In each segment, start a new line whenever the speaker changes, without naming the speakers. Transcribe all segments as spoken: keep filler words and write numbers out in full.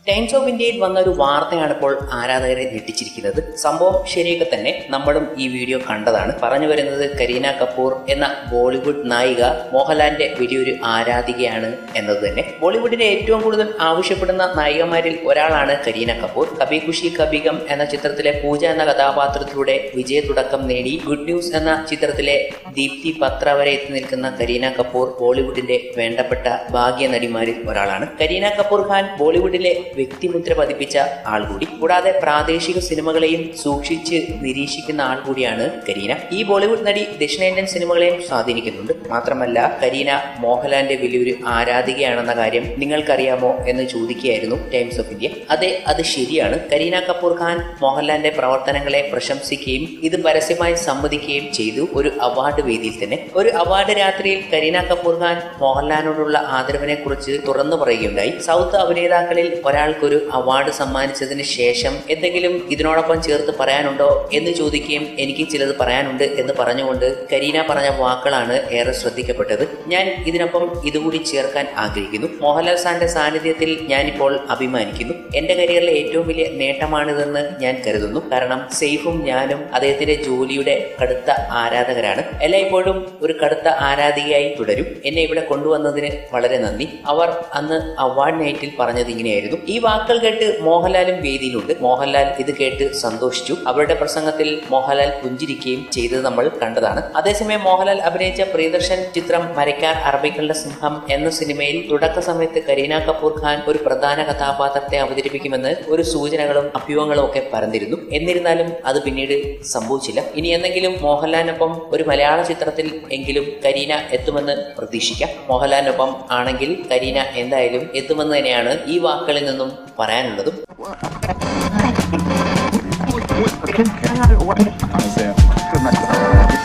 Times of ഇന്ത്യയിൽ വന്ന ഒരു വാർത്തയാണ് ഇപ്പോൾ ആരാധകരെ ഞെട്ടിച്ചിരിക്കുന്നത്. സംഭവം ശരിയൊക്കെ തന്നെ, നമ്മളും ഈ വീഡിയോ കണ്ടതാണ്. പറഞ്ഞു വരുന്നത് കരീന കപൂർ എന്ന ബോളിവുഡ് നായിക മോഹൻലാലിന്റെ വലിയൊരു ആരാധികയാണ് എന്നത് തന്നെ. ബോളിവുഡിന്റെ ഏറ്റവും കൂടുതൽ ആവശ്യപ്പെടുന്ന നായികമാരിൽ ഒരാളാണ് കരീന കപൂർ. കഭി ഖുഷി കഭി ഗം എന്ന ചിത്രത്തിലെ പൂജ എന്ന കഥാപാത്രത്തിലൂടെ വിജയ തുടക്കം നേടി ഗുഡ് ന്യൂസ് എന്ന ചിത്രത്തിലെ ദീപ്തി പത്ര വരെ എത്തി നിൽക്കുന്ന കരീന കപൂർ ബോളിവുഡിന്റെ വേണ്ടപ്പെട്ട ഭാഗ്യ നടിമാരിൽ ഒരാളാണ്. കരീന കപൂർ ഖാൻ ബോളിവുഡിലെ വ്യക്തിമുദ്ര പതിപ്പിച്ച ആൾ കൂടി, കൂടാതെ പ്രാദേശിക സിനിമകളെയും സൂക്ഷിച്ച് നിരീക്ഷിക്കുന്ന ആൾ കൂടിയാണ് കരീന. ഈ ബോളിവുഡ് നടി ദക്ഷിണേന്ത്യൻ സിനിമകളെയും സ്വാധീനിക്കുന്നുണ്ട്. മാത്രമല്ല കരീന മോഹൻലാലിന്റെ വലിയൊരു ആരാധികയാണെന്ന കാര്യം നിങ്ങൾക്കറിയാമോ എന്ന് ചോദിക്കുകയായിരുന്നു ടൈംസ് ഓഫ് ഇന്ത്യ. അതെ, അത് ശരിയാണ്. കരീന കപൂർ ഖാൻ മോഹൻലാലിന്റെ പ്രവർത്തനങ്ങളെ പ്രശംസിക്കുകയും ഇത് പരസ്യമായി സമ്മതിക്കുകയും ചെയ്തു ഒരു അവാർഡ് വേദിയിൽ തന്നെ. ഒരു അവാർഡ് രാത്രിയിൽ കരീന കപൂർ ഖാൻ മോഹൻലാലിനോടുള്ള ആദരവിനെ കുറിച്ച് തുറന്നു പറയുകയുണ്ടായി. സൗത്ത് അഭിനേതാക്കളിൽ ഒരാൾക്കൊരു അവാർഡ് സമ്മാനിച്ചതിന് ശേഷം എന്തെങ്കിലും ഇതിനോടൊപ്പം ചേർത്ത് പറയാനുണ്ടോ എന്ന് ചോദിക്കുകയും എനിക്ക് ചിലത് പറയാനുണ്ട് എന്ന് പറഞ്ഞുകൊണ്ട് കരീന പറഞ്ഞ വാക്കുകളാണ് ഏറെ ശ്രദ്ധിക്കപ്പെട്ടത്. ഞാൻ ഇതിനൊപ്പം ഇതുകൂടി ചേർക്കാൻ ആഗ്രഹിക്കുന്നു. മോഹൻലാൽ സാറിന്റെ സാന്നിധ്യത്തിൽ ഞാനിപ്പോൾ അഭിമാനിക്കുന്നു. എന്റെ കരിയറിലെ ഏറ്റവും വലിയ നേട്ടമാണിതെന്ന് ഞാൻ കരുതുന്നു. കാരണം സെയ്ഫും ഞാനും അദ്ദേഹത്തിന്റെ ജോലിയുടെ കടുത്ത ആരാധകരാണ്. എല്ലായ്പ്പോഴും ഒരു കടുത്ത ആരാധികയായി തുടരും. എന്നെ ഇവിടെ കൊണ്ടുവന്നതിന് വളരെ നന്ദി. അവർ അന്ന് അവാർഡ് നൈറ്റിൽ പറഞ്ഞത് ഇങ്ങനെയായിരുന്നു. ഈ വാക്കുകൾ കേട്ട് മോഹൻലാലും വേദിയിലുണ്ട്. മോഹൻലാൽ ഇത് കേട്ട് സന്തോഷിച്ചു. അവരുടെ പ്രസംഗത്തിൽ മോഹൻലാൽ പുഞ്ചിരിക്കുകയും ചെയ്തത് നമ്മൾ കണ്ടതാണ്. അതേസമയം മോഹൻലാൽ അഭിനയിച്ച പ്രിയദർശൻ ചിത്രം മരയ്ക്കാർ അറബികളുടെ സിംഹം എന്ന സിനിമയിൽ തുടക്ക സമയത്ത് കരീന കപൂർ ഖാൻ ഒരു പ്രധാന കഥാപാത്രത്തെ അവതരിപ്പിക്കുമെന്ന് ഒരു സൂചനകളും അഭ്യൂഹങ്ങളും ഒക്കെ പരന്നിരുന്നു. എന്നിരുന്നാലും അത് പിന്നീട് സംഭവിച്ചില്ല. ഇനി എന്തെങ്കിലും മോഹൻലാലിനൊപ്പം ഒരു മലയാള ചിത്രത്തിൽ എങ്കിലും കരീന എത്തുമെന്ന് പ്രതീക്ഷിക്കാം. മോഹൻലാലിനൊപ്പം ആണെങ്കിൽ കരീന എന്തായാലും എത്തുമെന്ന് തന്നെയാണ് ഈ വാക്കുകളിൽ നിന്നും പറയാനുള്ളതും.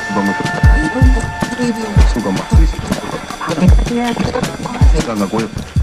Suka